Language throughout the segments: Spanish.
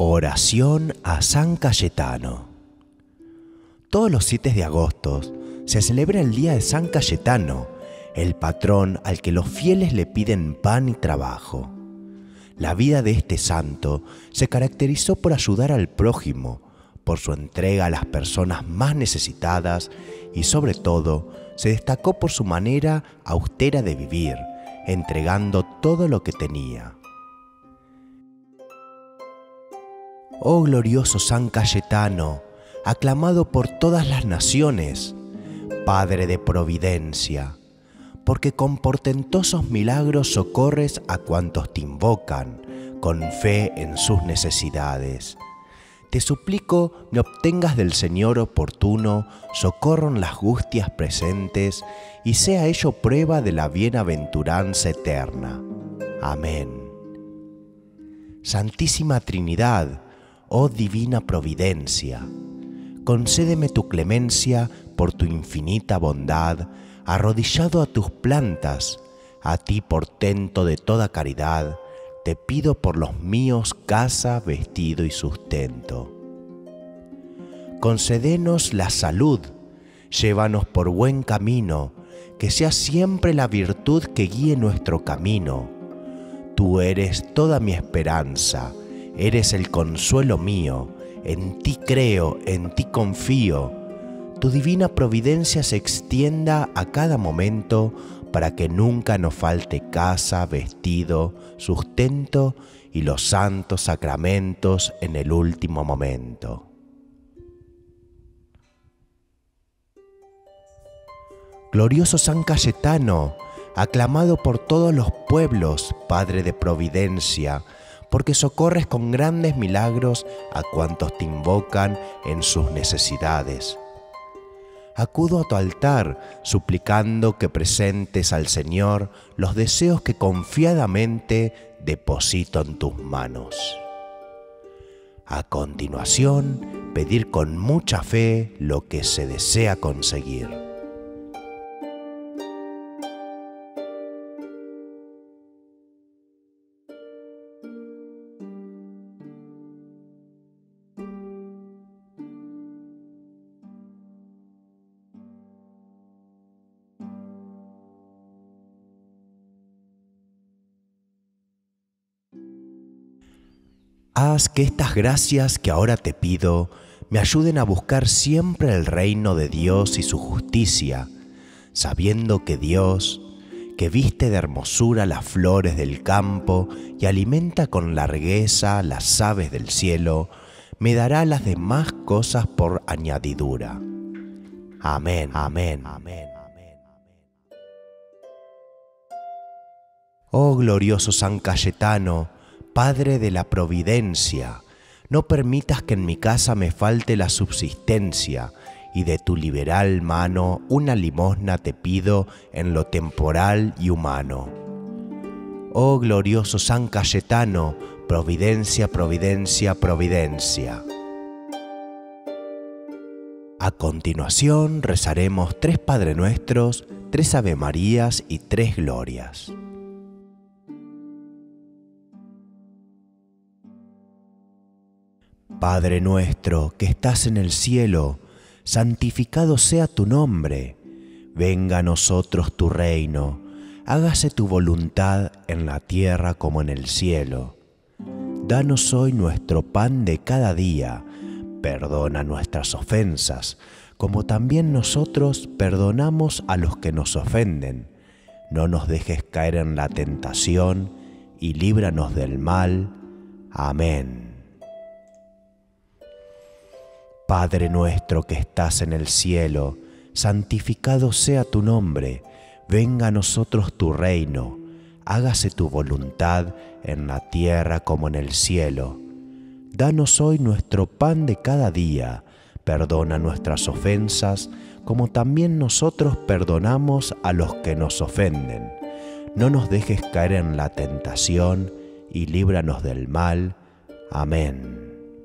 Oración a San Cayetano. Todos los 7 de agosto se celebra el día de San Cayetano, el patrón al que los fieles le piden pan y trabajo. La vida de este santo se caracterizó por ayudar al prójimo, por su entrega a las personas más necesitadas y sobre todo se destacó por su manera austera de vivir, entregando todo lo que tenía. Oh glorioso San Cayetano, aclamado por todas las naciones, Padre de providencia, porque con portentosos milagros socorres a cuantos te invocan, con fe en sus necesidades. Te suplico me obtengas del Señor oportuno socorro en las angustias presentes y sea ello prueba de la bienaventuranza eterna. Amén. Santísima Trinidad, oh divina providencia, concédeme tu clemencia por tu infinita bondad, arrodillado a tus plantas, a ti portento de toda caridad, te pido por los míos casa, vestido y sustento. Concédenos la salud, llévanos por buen camino, que sea siempre la virtud que guíe nuestro camino. Tú eres toda mi esperanza, eres el consuelo mío, en ti creo, en ti confío. Tu divina providencia se extienda a cada momento para que nunca nos falte casa, vestido, sustento y los santos sacramentos en el último momento. Glorioso San Cayetano, aclamado por todos los pueblos, Padre de providencia, porque socorres con grandes milagros a cuantos te invocan en sus necesidades. Acudo a tu altar, suplicando que presentes al Señor los deseos que confiadamente deposito en tus manos. A continuación, pedir con mucha fe lo que se desea conseguir. Haz que estas gracias que ahora te pido me ayuden a buscar siempre el reino de Dios y su justicia, sabiendo que Dios, que viste de hermosura las flores del campo y alimenta con largueza las aves del cielo, me dará las demás cosas por añadidura. Amén, amén, amén. Oh glorioso San Cayetano, Padre de la providencia, no permitas que en mi casa me falte la subsistencia, y de tu liberal mano una limosna te pido en lo temporal y humano. Oh glorioso San Cayetano, providencia, providencia, providencia. A continuación rezaremos 3 Padre Nuestros, 3 Ave Marías y 3 Glorias. Padre nuestro que estás en el cielo, santificado sea tu nombre. Venga a nosotros tu reino, hágase tu voluntad en la tierra como en el cielo. Danos hoy nuestro pan de cada día, perdona nuestras ofensas, como también nosotros perdonamos a los que nos ofenden. No nos dejes caer en la tentación y líbranos del mal. Amén. Padre nuestro que estás en el cielo, santificado sea tu nombre, venga a nosotros tu reino, hágase tu voluntad en la tierra como en el cielo. Danos hoy nuestro pan de cada día, perdona nuestras ofensas, como también nosotros perdonamos a los que nos ofenden. No nos dejes caer en la tentación y líbranos del mal. Amén.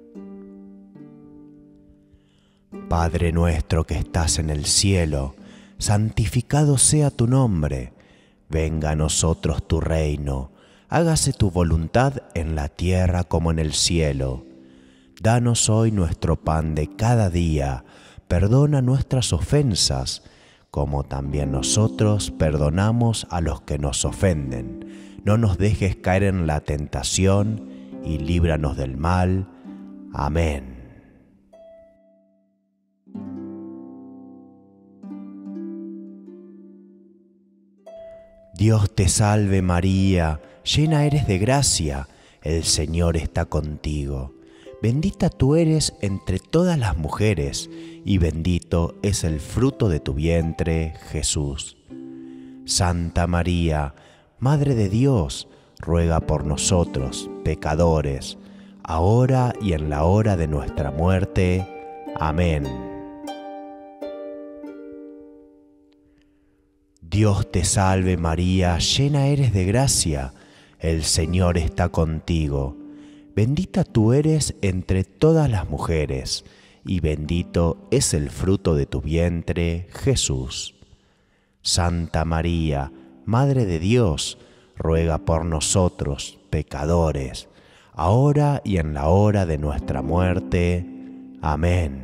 Padre nuestro que estás en el cielo, santificado sea tu nombre. Venga a nosotros tu reino, hágase tu voluntad en la tierra como en el cielo. Danos hoy nuestro pan de cada día. Perdona nuestras ofensas, como también nosotros perdonamos a los que nos ofenden. No nos dejes caer en la tentación y líbranos del mal. Amén. Dios te salve María, llena eres de gracia, el Señor está contigo. Bendita tú eres entre todas las mujeres, y bendito es el fruto de tu vientre, Jesús. Santa María, Madre de Dios, ruega por nosotros, pecadores, ahora y en la hora de nuestra muerte. Amén. Dios te salve María, llena eres de gracia, el Señor está contigo. Bendita tú eres entre todas las mujeres, y bendito es el fruto de tu vientre, Jesús. Santa María, Madre de Dios, ruega por nosotros, pecadores, ahora y en la hora de nuestra muerte. Amén.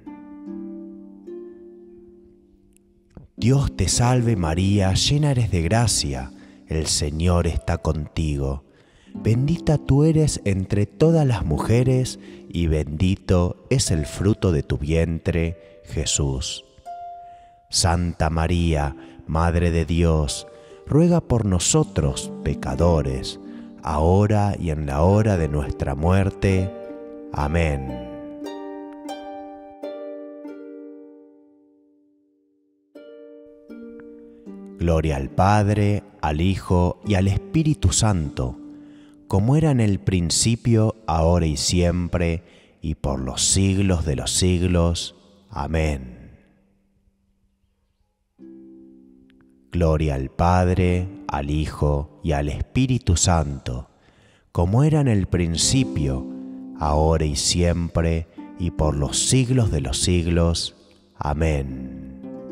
Dios te salve María, llena eres de gracia, el Señor está contigo. Bendita tú eres entre todas las mujeres, y bendito es el fruto de tu vientre, Jesús. Santa María, Madre de Dios, ruega por nosotros, pecadores, ahora y en la hora de nuestra muerte. Amén. Gloria al Padre, al Hijo y al Espíritu Santo, como era en el principio, ahora y siempre, y por los siglos de los siglos. Amén. Gloria al Padre, al Hijo y al Espíritu Santo, como era en el principio, ahora y siempre, y por los siglos de los siglos. Amén.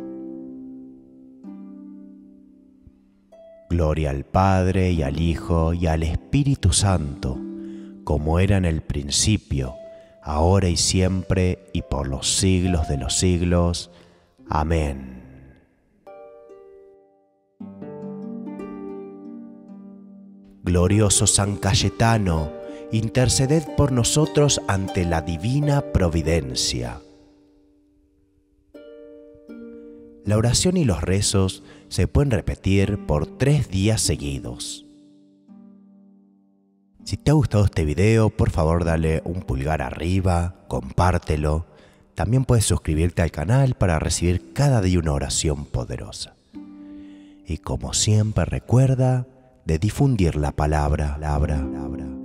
Gloria al Padre y al Hijo y al Espíritu Santo, como era en el principio, ahora y siempre, y por los siglos de los siglos. Amén. Glorioso San Cayetano, interceded por nosotros ante la divina providencia. La oración y los rezos se pueden repetir por 3 días seguidos. Si te ha gustado este video, por favor dale un pulgar arriba, compártelo. También puedes suscribirte al canal para recibir cada día una oración poderosa. Y como siempre recuerda de difundir la palabra.